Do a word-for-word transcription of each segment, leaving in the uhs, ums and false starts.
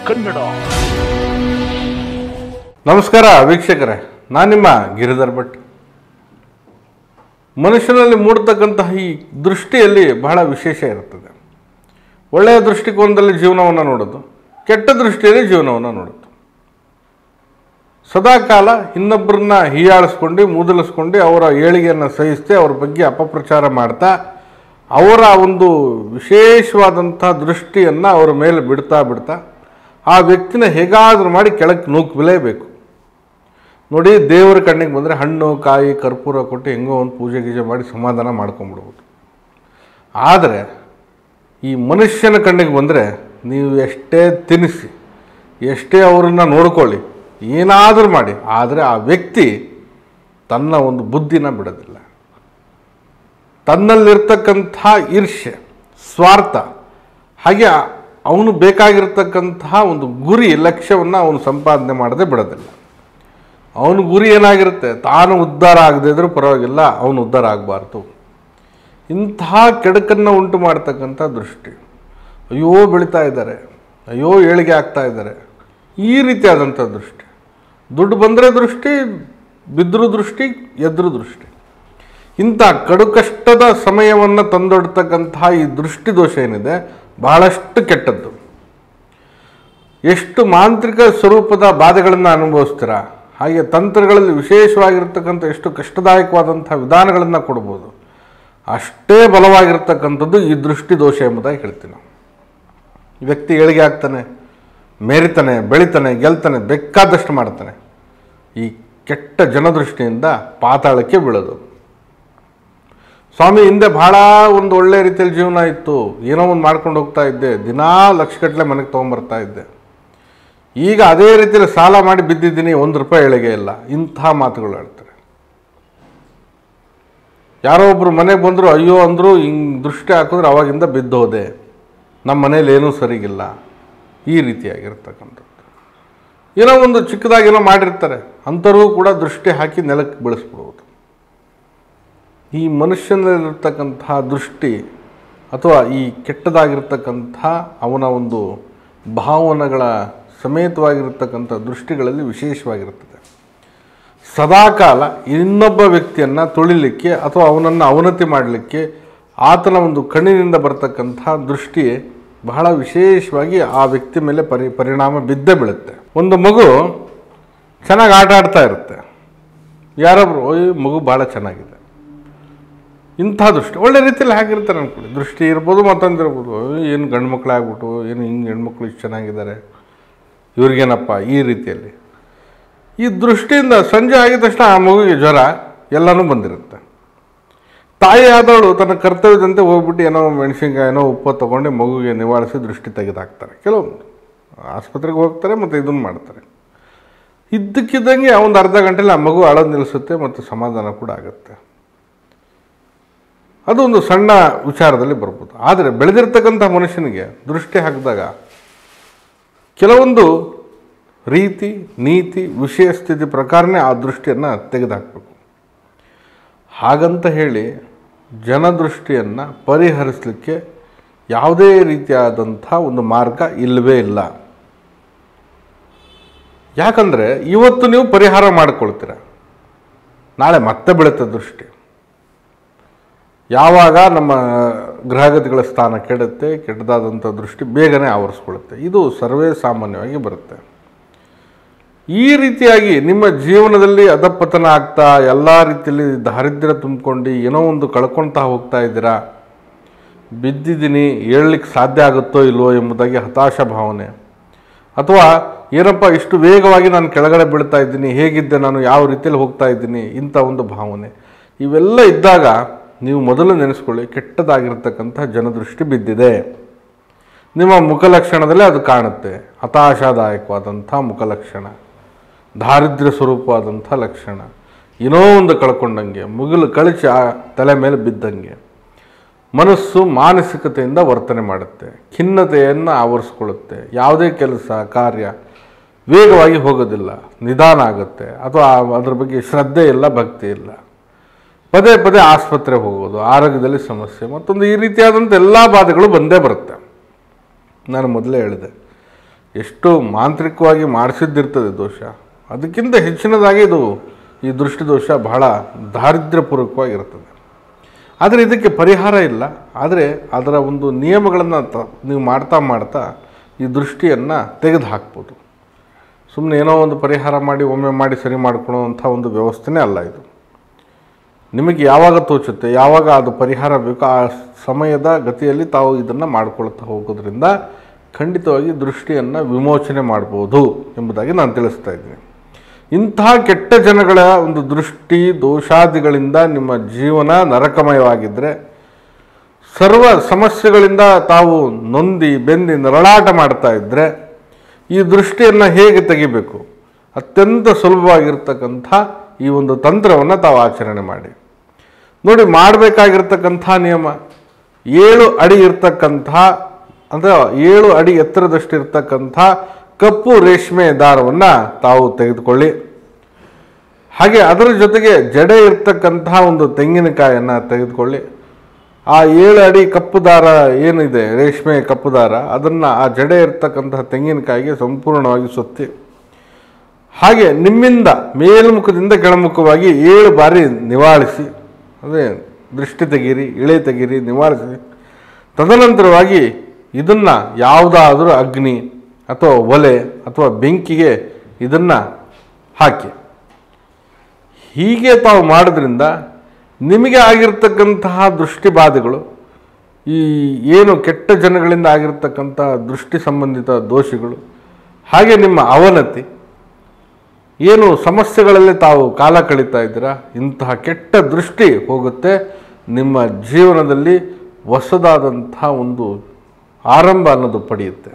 ಕನ್ನಡ. ನಮಸ್ಕಾರ ವೀಕ್ಷಕರೇ, ನಾನು ನಿಮ್ಮ ಗಿರಿಧರ್ ಭಟ್. ಮನುಷ್ಯನಲ್ಲಿ ಮೂಡತಕ್ಕಂತಹ ಈ ದೃಷ್ಟಿಯಲ್ಲಿ ಬಹಳ ವಿಶೇಷ ಇರುತ್ತದೆ. ಒಳ್ಳೆಯ ದೃಷ್ಟಿಕೋನದಲ್ಲಿ ಜೀವನವನ್ನು ನೋಡೋದು, ಕೆಟ್ಟ ದೃಷ್ಟಿಯಲ್ಲಿ ಜೀವನವನ್ನು ನೋಡೋದು. ಸದಾಕಾಲ ಇನ್ನೊಬ್ಬರನ್ನ ಹೀಯಾಳಿಸ್ಕೊಂಡು ಮೂದಲಿಸ್ಕೊಂಡು ಅವರ ಏಳಿಗೆಯನ್ನು ಸಹಿಸದೆ ಅವ್ರ ಬಗ್ಗೆ ಅಪಪ್ರಚಾರ ಮಾಡ್ತಾ ಅವರ ಒಂದು ವಿಶೇಷವಾದಂಥ ದೃಷ್ಟಿಯನ್ನು ಅವರ ಮೇಲೆ ಬಿಡ್ತಾ ಬಿಡ್ತಾ ಆ ವ್ಯಕ್ತಿನ ಹೇಗಾದರೂ ಮಾಡಿ ಕೆಳಕ್ಕೆ ನೂಕಲೇಬೇಕು. ನೋಡಿ, ದೇವರ ಕಣ್ಣಿಗೆ ಬಂದರೆ ಹಣ್ಣು ಕಾಯಿ ಕರ್ಪೂರ ಕೊಟ್ಟು ಹೆಂಗೋ ಒಂದು ಪೂಜೆ ಗೀಜೆ ಮಾಡಿ ಸಮಾಧಾನ ಮಾಡ್ಕೊಂಬಿಡ್ಬೋದು. ಆದರೆ ಈ ಮನುಷ್ಯನ ಕಣ್ಣಿಗೆ ಬಂದರೆ ನೀವು ಎಷ್ಟೇ ತಿನ್ನಿಸಿ, ಎಷ್ಟೇ ಅವರನ್ನು ನೋಡ್ಕೊಳ್ಳಿ, ಏನಾದರೂ ಮಾಡಿ, ಆದರೆ ಆ ವ್ಯಕ್ತಿ ತನ್ನ ಒಂದು ಬುದ್ಧಿನ ಬಿಡೋದಿಲ್ಲ. ತನ್ನಲ್ಲಿರ್ತಕ್ಕಂಥ ಈರ್ಷ್ಯೆ, ಸ್ವಾರ್ಥ, ಹಾಗೆ ಅವನು ಬೇಕಾಗಿರ್ತಕ್ಕಂತಹ ಒಂದು ಗುರಿ ಲಕ್ಷ್ಯವನ್ನು ಅವನು ಸಂಪಾದನೆ ಮಾಡದೆ ಬಿಡೋದಿಲ್ಲ. ಅವನ ಗುರಿ ಏನಾಗಿರುತ್ತೆ, ತಾನು ಉದ್ಧಾರ ಆಗದೇ ಇದ್ರೂ ಪರವಾಗಿಲ್ಲ, ಅವನು ಉದ್ಧಾರ ಆಗಬಾರ್ದು. ಇಂತಹ ಕೆಡಕನ್ನು ಉಂಟು ಮಾಡ್ತಕ್ಕಂಥ ದೃಷ್ಟಿ. ಅಯ್ಯೋ ಬೆಳೀತಾ ಇದ್ದಾರೆ, ಅಯ್ಯೋ ಏಳಿಗೆ ಆಗ್ತಾ ಇದ್ದಾರೆ, ಈ ರೀತಿಯಾದಂಥ ದೃಷ್ಟಿ. ದುಡ್ಡು ಬಂದರೆ ದೃಷ್ಟಿ, ಬಿದ್ದರೂ ದೃಷ್ಟಿ, ಎದ್ರೂ ದೃಷ್ಟಿ. ಇಂಥ ಕಡು ಕಷ್ಟದ ಸಮಯವನ್ನು ತಂದೊಡ್ತಕ್ಕಂತಹ ಈ ದೃಷ್ಟಿ ದೋಷ ಏನಿದೆ ಬಹಳಷ್ಟು ಕೆಟ್ಟದ್ದು. ಎಷ್ಟು ಮಾಂತ್ರಿಕ ಸ್ವರೂಪದ ಬಾಧೆಗಳನ್ನು ಅನುಭವಿಸ್ತೀರಾ, ಹಾಗೆ ತಂತ್ರಗಳಲ್ಲಿ ವಿಶೇಷವಾಗಿರ್ತಕ್ಕಂಥ ಎಷ್ಟು ಕಷ್ಟದಾಯಕವಾದಂಥ ವಿಧಾನಗಳನ್ನು ಕೊಡ್ಬೋದು, ಅಷ್ಟೇ ಬಲವಾಗಿರ್ತಕ್ಕಂಥದ್ದು ಈ ದೃಷ್ಟಿ ದೋಷ ಎಂಬುದಾಗಿ ಹೇಳ್ತೀನಿ. ವ್ಯಕ್ತಿ ಏಳಿಗೆ ಆಗ್ತಾನೆ, ಮೇರಿತಾನೆ, ಬೆಳಿತಾನೆ, ಗೆಲ್ತಾನೆ, ಬೇಕಾದಷ್ಟು ಮಾಡ್ತಾನೆ. ಈ ಕೆಟ್ಟ ಜನದೃಷ್ಟಿಯಿಂದ ಪಾತಾಳಕ್ಕೆ ಬೀಳೋದು. ಸ್ವಾಮಿ, ಹಿಂದೆ ಭಾಳ ಒಂದು ಒಳ್ಳೆ ರೀತಿಯಲ್ಲಿ ಜೀವನ ಇತ್ತು, ಏನೋ ಒಂದು ಮಾಡ್ಕೊಂಡು ಹೋಗ್ತಾ ಇದ್ದೆ, ದಿನಾ ಲಕ್ಷಗಟ್ಟಲೆ ಮನೆಗೆ ತೊಗೊಂಬರ್ತಾ ಇದ್ದೆ, ಈಗ ಅದೇ ರೀತಿಯಲ್ಲಿ ಸಾಲ ಮಾಡಿ ಬಿದ್ದಿದ್ದೀನಿ, ಒಂದು ರೂಪಾಯಿ ಏಳಿಗೆ ಇಲ್ಲ. ಇಂಥ ಮಾತುಗಳು ಹೇಳ್ತಾರೆ. ಯಾರೋ ಒಬ್ಬರು ಮನೆಗೆ ಬಂದರು, ಅಯ್ಯೋ ಅಂದರು, ಹಿಂಗೆ ದೃಷ್ಟಿ ಹಾಕಿದ್ರೆ ಅವಾಗಿಂದ ಬಿದ್ದೋದೆ, ನಮ್ಮ ಮನೇಲಿ ಏನೂ ಸರಿಗಿಲ್ಲ, ಈ ರೀತಿಯಾಗಿರ್ತಕ್ಕಂಥದ್ದು. ಏನೋ ಒಂದು ಚಿಕ್ಕದಾಗೇನೋ ಮಾಡಿರ್ತಾರೆ, ಅಂಥವ್ರಿಗೂ ಕೂಡ ದೃಷ್ಟಿ ಹಾಕಿ ನೆಲಕ್ಕೆ ಬೆಳೆಸ್ಬಿಡುವುದು. ಈ ಮನುಷ್ಯನಲ್ಲಿರ್ತಕ್ಕಂತಹ ದೃಷ್ಟಿ ಅಥವಾ ಈ ಕೆಟ್ಟದಾಗಿರ್ತಕ್ಕಂಥ ಅವನ ಒಂದು ಭಾವನೆಗಳ ಸಮೇತವಾಗಿರ್ತಕ್ಕಂಥ ದೃಷ್ಟಿಗಳಲ್ಲಿ ವಿಶೇಷವಾಗಿರ್ತದೆ. ಸದಾಕಾಲ ಇನ್ನೊಬ್ಬ ವ್ಯಕ್ತಿಯನ್ನು ತುಳಿಲಿಕ್ಕೆ ಅಥವಾ ಅವನನ್ನು ಅವನತಿ ಮಾಡಲಿಕ್ಕೆ ಆತನ ಒಂದು ಕಣ್ಣಿನಿಂದ ಬರ್ತಕ್ಕಂಥ ದೃಷ್ಟಿ ಬಹಳ ವಿಶೇಷವಾಗಿ ಆ ವ್ಯಕ್ತಿ ಮೇಲೆ ಪರಿ ಪರಿಣಾಮ ಬಿದ್ದೇ ಬೀಳುತ್ತೆ. ಒಂದು ಮಗು ಚೆನ್ನಾಗಿ ಆಟ ಆಡ್ತಾ ಇರುತ್ತೆ, ಯಾರೊಬ್ಬರು ಓಯ್ ಮಗು ಭಾಳ ಚೆನ್ನಾಗಿದೆ, ಇಂಥ ದೃಷ್ಟಿ ಒಳ್ಳೆ ರೀತಿಯಲ್ಲಿ ಹಾಕಿರ್ತಾರೆ ಅಂದ್ಕೊಳ್ಳಿ. ದೃಷ್ಟಿ ಇರ್ಬೋದು, ಮತ್ತೊಂದು ಇರ್ಬೋದು, ಏನು ಗಂಡು ಮಕ್ಕಳಾಗ್ಬಿಟ್ಟು ಏನು ಹಿಂಗೆ ಹೆಣ್ಮಕ್ಳು ಇಷ್ಟು ಚೆನ್ನಾಗಿದ್ದಾರೆ, ಇವ್ರಿಗೇನಪ್ಪ, ಈ ರೀತಿಯಲ್ಲಿ ಈ ದೃಷ್ಟಿಯಿಂದ ಸಂಜೆ ಆಗಿದ ತಕ್ಷಣ ಆ ಮಗುವಿಗೆ ಜ್ವರ ಎಲ್ಲನೂ ಬಂದಿರುತ್ತೆ. ತಾಯಿ ಆದವಳು ತನ್ನ ಕರ್ತವ್ಯದಂತೆ ಹೋಗ್ಬಿಟ್ಟು ಏನೋ ಮೆಣಸಿನ್ಕಾಯಿ ಏನೋ ಉಪ್ಪು ತೊಗೊಂಡು ಮಗುವಿಗೆ ನಿವಾಳಿಸಿ ದೃಷ್ಟಿ ತೆಗೆದುಹಾಕ್ತಾರೆ. ಕೆಲವೊಂದು ಆಸ್ಪತ್ರೆಗೆ ಹೋಗ್ತಾರೆ ಮತ್ತು ಇದನ್ನು ಮಾಡ್ತಾರೆ. ಇದ್ದಕ್ಕಿದ್ದಂಗೆ ಒಂದು ಅರ್ಧ ಗಂಟೆಲಿ ಆ ಮಗು ಅಳೋದು ನಿಲ್ಲಿಸುತ್ತೆ ಮತ್ತು ಸಮಾಧಾನ ಕೂಡ ಆಗುತ್ತೆ. ಅದು ಒಂದು ಸಣ್ಣ ವಿಚಾರದಲ್ಲಿ ಬರ್ಬೋದು. ಆದರೆ ಬೆಳೆದಿರ್ತಕ್ಕಂಥ ಮನುಷ್ಯನಿಗೆ ದೃಷ್ಟಿ ಹಾಕಿದಾಗ ಕೆಲವೊಂದು ರೀತಿ ನೀತಿ ವಿಷಯ ಸ್ಥಿತಿ ಪ್ರಕಾರನೇ ಆ ದೃಷ್ಟಿಯನ್ನು ತೆಗೆದುಹಾಕಬೇಕು. ಹಾಗಂತ ಹೇಳಿ ಜನದೃಷ್ಟಿಯನ್ನು ಪರಿಹರಿಸಲಿಕ್ಕೆ ಯಾವುದೇ ರೀತಿಯಾದಂಥ ಒಂದು ಮಾರ್ಗ ಇಲ್ಲವೇ ಇಲ್ಲ. ಯಾಕಂದರೆ ಇವತ್ತು ನೀವು ಪರಿಹಾರ ಮಾಡಿಕೊಳ್ತೀರ, ನಾಳೆ ಮತ್ತೆ ಬೀಳುತ್ತೆ ದೃಷ್ಟಿ. ಯಾವಾಗ ನಮ್ಮ ಗ್ರಹಗತಿಗಳ ಸ್ಥಾನ ಕೆಡುತ್ತೆ, ಕೆಟ್ಟದಾದಂಥ ದೃಷ್ಟಿ ಬೇಗನೆ ಆವರಿಸ್ಕೊಳ್ಳುತ್ತೆ. ಇದು ಸರ್ವೇ ಸಾಮಾನ್ಯವಾಗಿ ಬರುತ್ತೆ. ಈ ರೀತಿಯಾಗಿ ನಿಮ್ಮ ಜೀವನದಲ್ಲಿ ಅಧಪತನ ಆಗ್ತಾ ಎಲ್ಲ ರೀತಿಯಲ್ಲಿ ದಾರಿದ್ರ್ಯ ತುಂಬಿಕೊಂಡು ಏನೋ ಒಂದು ಕಳ್ಕೊಳ್ತಾ ಹೋಗ್ತಾ ಇದ್ದೀರಾ, ಬಿದ್ದಿದ್ದೀನಿ, ಏಳಲಿಕ್ಕೆ ಸಾಧ್ಯ ಆಗುತ್ತೋ ಇಲ್ವೋ ಎಂಬುದಾಗಿ ಹತಾಶ ಭಾವನೆ, ಅಥವಾ ಏನಪ್ಪ ಇಷ್ಟು ವೇಗವಾಗಿ ನಾನು ಕೆಳಗಡೆ ಬೀಳ್ತಾ ಇದ್ದೀನಿ, ಹೇಗಿದ್ದೆ ನಾನು, ಯಾವ ರೀತಿಯಲ್ಲಿ ಹೋಗ್ತಾ ಇದ್ದೀನಿ, ಇಂಥ ಒಂದು ಭಾವನೆ ಇವೆಲ್ಲ ಇದ್ದಾಗ ನೀವು ಮೊದಲು ನೆನೆಸ್ಕೊಳ್ಳಿ, ಕೆಟ್ಟದಾಗಿರ್ತಕ್ಕಂಥ ಜನದೃಷ್ಟಿ ಬಿದ್ದಿದೆ. ನಿಮ್ಮ ಮುಖಲಕ್ಷಣದಲ್ಲೇ ಅದು ಕಾಣುತ್ತೆ. ಹತಾಶಾದಾಯಕವಾದಂಥ ಮುಖಲಕ್ಷಣ, ದಾರಿದ್ರ್ಯ ಸ್ವರೂಪವಾದಂಥ ಲಕ್ಷಣ, ಏನೋ ಒಂದು ಕಳ್ಕೊಂಡಂಗೆ, ಮುಗಿಲು ಕಳಚಿ ಆ ತಲೆ ಮೇಲೆ ಬಿದ್ದಂಗೆ, ಮನಸ್ಸು ಮಾನಸಿಕತೆಯಿಂದ ವರ್ತನೆ ಮಾಡುತ್ತೆ, ಖಿನ್ನತೆಯನ್ನು ಆವರಿಸ್ಕೊಳ್ಳುತ್ತೆ. ಯಾವುದೇ ಕೆಲಸ ಕಾರ್ಯ ವೇಗವಾಗಿ ಹೋಗೋದಿಲ್ಲ, ನಿಧಾನ ಆಗುತ್ತೆ, ಅಥವಾ ಅದ್ರ ಬಗ್ಗೆ ಶ್ರದ್ಧೆ ಇಲ್ಲ, ಭಕ್ತಿ ಇಲ್ಲ. ಪದೇ ಪದೇ ಆಸ್ಪತ್ರೆಗೆ ಹೋಗೋದು, ಆರೋಗ್ಯದಲ್ಲಿ ಸಮಸ್ಯೆ, ಮತ್ತೊಂದು ಈ ರೀತಿಯಾದಂಥ ಎಲ್ಲ ಬಾಧೆಗಳು ಬಂದೇ ಬರುತ್ತೆ. ನಾನು ಮೊದಲೇ ಹೇಳಿದೆ, ಎಷ್ಟು ಮಾಂತ್ರಿಕವಾಗಿ ಮಾಡಿಸಿದ್ದಿರ್ತದೆ ದೋಷ, ಅದಕ್ಕಿಂತ ಹೆಚ್ಚಿನದಾಗಿ ಇದು ಈ ದೃಷ್ಟಿದೋಷ ಬಹಳ ದಾರಿದ್ರ್ಯಪೂರ್ವಕವಾಗಿರ್ತದೆ. ಆದರೆ ಇದಕ್ಕೆ ಪರಿಹಾರ ಇಲ್ಲ. ಆದರೆ ಅದರ ಒಂದು ನಿಯಮಗಳನ್ನು ತ ನೀವು ಮಾಡ್ತಾ ಮಾಡ್ತಾ ಈ ದೃಷ್ಟಿಯನ್ನು ತೆಗೆದು ಹಾಕ್ಬೋದು. ಸುಮ್ಮನೆ ಏನೋ ಒಂದು ಪರಿಹಾರ ಮಾಡಿ ಒಮ್ಮೆ ಮಾಡಿ ಸರಿ ಮಾಡ್ಕೊಳ್ಳೋವಂಥ ಒಂದು ವ್ಯವಸ್ಥೆನೇ ಅಲ್ಲ ಇದು. ನಿಮಗೆ ಯಾವಾಗ ತೋಚುತ್ತೆ, ಯಾವಾಗ ಅದು ಪರಿಹಾರ ಬೇಕೋ ಆ ಸಮಯದ ಗತಿಯಲ್ಲಿ ತಾವು ಇದನ್ನು ಮಾಡ್ಕೊಳ್ತಾ ಹೋಗೋದ್ರಿಂದ ಖಂಡಿತವಾಗಿ ದೃಷ್ಟಿಯನ್ನು ವಿಮೋಚನೆ ಮಾಡ್ಬೋದು ಎಂಬುದಾಗಿ ನಾನು ತಿಳಿಸ್ತಾ ಇದ್ದೀನಿ. ಇಂತಹ ಕೆಟ್ಟ ಜನಗಳ ಒಂದು ದೃಷ್ಟಿ ದೋಷಾದಿಗಳಿಂದ ನಿಮ್ಮ ಜೀವನ ನರಕಮಯವಾಗಿದ್ದರೆ, ಸರ್ವ ಸಮಸ್ಯೆಗಳಿಂದ ತಾವು ನೊಂದಿ ಬೆಂದಿ ನರಳಾಟ ಮಾಡ್ತಾ ಇದ್ದರೆ, ಈ ದೃಷ್ಟಿಯನ್ನು ಹೇಗೆ ತೆಗಿಬೇಕು, ಅತ್ಯಂತ ಸುಲಭವಾಗಿರ್ತಕ್ಕಂಥ ಈ ಒಂದು ತಂತ್ರವನ್ನು ತಾವು ಆಚರಣೆ ಮಾಡಿ ನೋಡಿ. ಮಾಡಬೇಕಾಗಿರ್ತಕ್ಕಂಥ ನಿಯಮ, ಏಳು ಅಡಿ ಇರ್ತಕ್ಕಂಥ ಅಂದರೆ ಏಳು ಅಡಿ ಎತ್ತರದಷ್ಟಿರ್ತಕ್ಕಂಥ ಕಪ್ಪು ರೇಷ್ಮೆ ದಾರವನ್ನು ತಾವು ತೆಗೆದುಕೊಳ್ಳಿ. ಹಾಗೆ ಅದರ ಜೊತೆಗೆ ಜಡೆ ಇರ್ತಕ್ಕಂತಹ ಒಂದು ತೆಂಗಿನಕಾಯನ್ನು ತೆಗೆದುಕೊಳ್ಳಿ. ಆ ಏಳು ಅಡಿ ಕಪ್ಪು ದಾರ ಏನಿದೆ, ರೇಷ್ಮೆ ಕಪ್ಪು ದಾರ, ಅದನ್ನು ಆ ಜಡೆ ಇರ್ತಕ್ಕಂತಹ ತೆಂಗಿನಕಾಯಿಗೆ ಸಂಪೂರ್ಣವಾಗಿ ಸುತ್ತಿ, ಹಾಗೆ ನಿಮ್ಮಿಂದ ಮೇಲ್ಮುಖದಿಂದ ಕೆಳಮುಖವಾಗಿ ಏಳು ಬಾರಿ ನಿವಾಳಿಸಿ, ಅದೇ ದೃಷ್ಟಿ ತೆಗೀರಿ, ಇಳೆ ತೆಗೀರಿ, ನಿವಾಳಿಸಿ. ತದನಂತರವಾಗಿ ಇದನ್ನು ಯಾವುದಾದರೂ ಅಗ್ನಿ ಅಥವಾ ಒಲೆ ಅಥವಾ ಬೆಂಕಿಗೆ ಇದನ್ನು ಹಾಕಿ. ಹೀಗೆ ತಾವು ಮಾಡೋದ್ರಿಂದ ನಿಮಗೆ ಆಗಿರ್ತಕ್ಕಂತಹ ದೃಷ್ಟಿಬಾಧೆಗಳು, ಈ ಏನು ಕೆಟ್ಟ ಜನಗಳಿಂದ ಆಗಿರ್ತಕ್ಕಂಥ ದೃಷ್ಟಿ ಸಂಬಂಧಿತ ದೋಷಗಳು, ಹಾಗೆ ನಿಮ್ಮ ಅವನತಿ, ಏನು ಸಮಸ್ಯೆಗಳಲ್ಲಿ ತಾವು ಕಾಲ ಕಳೀತಾ ಇದ್ದೀರಾ, ಇಂತಹ ಕೆಟ್ಟ ದೃಷ್ಟಿ ಹೋಗುತ್ತೆ. ನಿಮ್ಮ ಜೀವನದಲ್ಲಿ ಹೊಸದಾದಂಥ ಒಂದು ಆರಂಭ ಅನ್ನೋದು ಪಡೆಯುತ್ತೆ.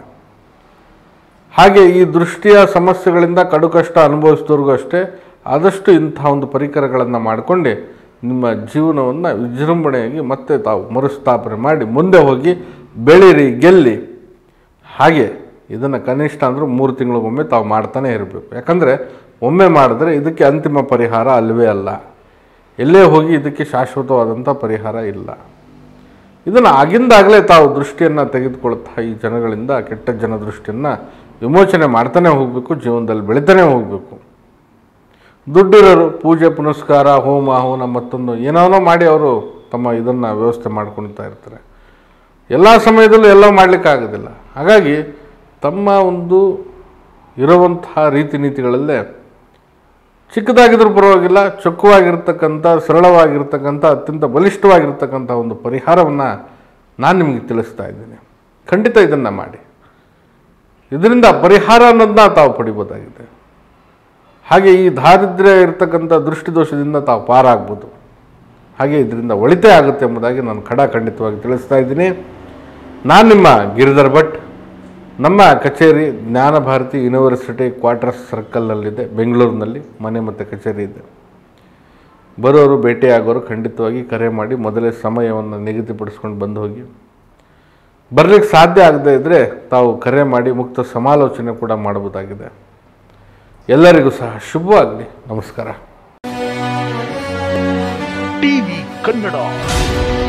ಹಾಗೆ ಈ ದೃಷ್ಟಿಯ ಸಮಸ್ಯೆಗಳಿಂದ ಕಡು ಕಷ್ಟ ಅನುಭವಿಸಿದವ್ರಿಗೂ ಅಷ್ಟೇ, ಆದಷ್ಟು ಇಂಥ ಒಂದು ಪರಿಕರಗಳನ್ನು ಮಾಡಿಕೊಂಡೆ ನಿಮ್ಮ ಜೀವನವನ್ನು ವಿಜೃಂಭಣೆಯಾಗಿ ಮತ್ತೆ ತಾವು ಮರುಸ್ಥಾಪನೆ ಮಾಡಿ ಮುಂದೆ ಹೋಗಿ ಬೆಳೀರಿ, ಗೆಲ್ಲಿ. ಹಾಗೆ ಇದನ್ನು ಕನಿಷ್ಠ ಅಂದರೂ ಮೂರು ತಿಂಗಳಿಗೊಮ್ಮೆ ತಾವು ಮಾಡ್ತಾನೆ ಇರಬೇಕು. ಯಾಕಂದರೆ ಒಮ್ಮೆ ಮಾಡಿದ್ರೆ ಇದಕ್ಕೆ ಅಂತಿಮ ಪರಿಹಾರ ಅಲ್ಲವೇ ಅಲ್ಲ. ಎಲ್ಲೇ ಹೋಗಿ ಇದಕ್ಕೆ ಶಾಶ್ವತವಾದಂಥ ಪರಿಹಾರ ಇಲ್ಲ. ಇದನ್ನು ಆಗಿಂದಾಗಲೇ ತಾವು ದೃಷ್ಟಿಯನ್ನು ತೆಗೆದುಕೊಳ್ತಾ ಈ ಜನಗಳಿಂದ ಕೆಟ್ಟ ಜನ ದೃಷ್ಟಿಯನ್ನು ವಿಮೋಚನೆ ಮಾಡ್ತಾನೆ ಹೋಗಬೇಕು, ಜೀವನದಲ್ಲಿ ಬೆಳಿತಾನೆ ಹೋಗಬೇಕು. ದುಡ್ಡಿರೋರು ಪೂಜೆ ಪುನಸ್ಕಾರ ಹೋಮ ಹವನ ಮತ್ತೊಂದು ಏನೇನೋ ಮಾಡಿ ಅವರು ತಮ್ಮ ಇದನ್ನು ವ್ಯವಸ್ಥೆ ಮಾಡ್ಕೊಳ್ತಾ ಇರ್ತಾರೆ. ಎಲ್ಲ ಸಮಯದಲ್ಲೂ ಎಲ್ಲ ಮಾಡಲಿಕ್ಕಾಗೋದಿಲ್ಲ. ಹಾಗಾಗಿ ತಮ್ಮ ಒಂದು ಇರುವಂತಹ ರೀತಿ ನೀತಿಗಳಲ್ಲೇ ಚಿಕ್ಕದಾಗಿದ್ರೂ ಪರವಾಗಿಲ್ಲ, ಚೊಕ್ಕವಾಗಿರ್ತಕ್ಕಂಥ ಸರಳವಾಗಿರ್ತಕ್ಕಂಥ ಅತ್ಯಂತ ಬಲಿಷ್ಠವಾಗಿರ್ತಕ್ಕಂಥ ಒಂದು ಪರಿಹಾರವನ್ನು ನಾನು ನಿಮಗೆ ತಿಳಿಸ್ತಾ ಇದ್ದೀನಿ. ಖಂಡಿತ ಇದನ್ನು ಮಾಡಿ, ಇದರಿಂದ ಪರಿಹಾರ ಅನ್ನೋದನ್ನ ತಾವು ಪಡಿಬೋದಾಗಿದೆ. ಹಾಗೆ ಈ ದಾರಿದ್ರ್ಯ ಇರತಕ್ಕಂಥ ದೃಷ್ಟಿದೋಷದಿಂದ ತಾವು ಪಾರಾಗ್ಬೋದು. ಹಾಗೆ ಇದರಿಂದ ಒಳಿತೇ ಆಗುತ್ತೆ ಎಂಬುದಾಗಿ ನಾನು ಖಡ ಖಂಡಿತವಾಗಿ ತಿಳಿಸ್ತಾ ಇದ್ದೀನಿ. ನಾನು ನಿಮ್ಮ ಗಿರಿಧರ್ ಭಟ್. ನಮ್ಮ ಕಚೇರಿ ಜ್ಞಾನ ಭಾರತಿ ಯೂನಿವರ್ಸಿಟಿ ಕ್ವಾರ್ಟರ್ಸ್ ಸರ್ಕಲ್ನಲ್ಲಿದೆ, ಬೆಂಗಳೂರಿನಲ್ಲಿ ಮನೆ ಮತ್ತು ಕಚೇರಿ ಇದೆ. ಬರೋರು ಭೇಟಿಯಾಗೋರು ಖಂಡಿತವಾಗಿ ಕರೆ ಮಾಡಿ ಮೊದಲೇ ಸಮಯವನ್ನು ನಿಗದಿಪಡಿಸ್ಕೊಂಡು ಬಂದು ಹೋಗಿ. ಬರಲಿಕ್ಕೆ ಸಾಧ್ಯ ಆಗದೇ ಇದ್ದರೆ ತಾವು ಕರೆ ಮಾಡಿ ಮುಕ್ತ ಸಮಾಲೋಚನೆ ಕೂಡ ಮಾಡಬಹುದಾಗಿದೆ. ಎಲ್ಲರಿಗೂ ಸಹ ಶುಭವಾಗಲಿ. ನಮಸ್ಕಾರ. ಟಿವಿ ಕನ್ನಡ.